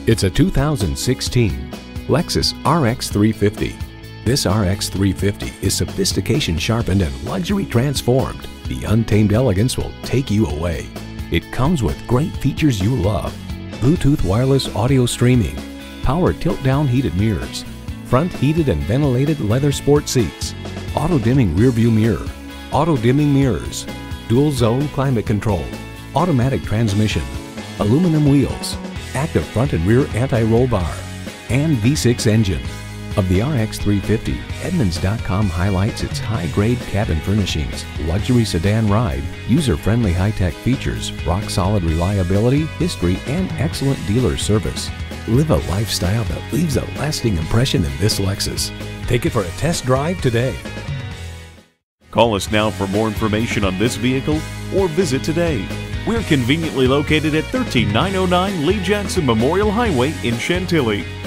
It's a 2016 Lexus RX 350. This RX 350 is sophistication sharpened and luxury transformed. The untamed elegance will take you away. It comes with great features you love: Bluetooth wireless audio streaming, power tilt-down heated mirrors, front heated and ventilated leather sport seats, auto-dimming rearview mirror, auto-dimming mirrors, dual-zone climate control, automatic transmission, aluminum wheels, active front and rear anti-roll bar, and V6 engine. Of the RX 350, Edmunds.com highlights its high-grade cabin furnishings, luxury sedan ride, user-friendly high-tech features, rock-solid reliability, history, and excellent dealer service. Live a lifestyle that leaves a lasting impression in this Lexus. Take it for a test drive today. Call us now for more information on this vehicle or visit today. We're conveniently located at 13909 Lee Jackson Memorial Highway in Chantilly.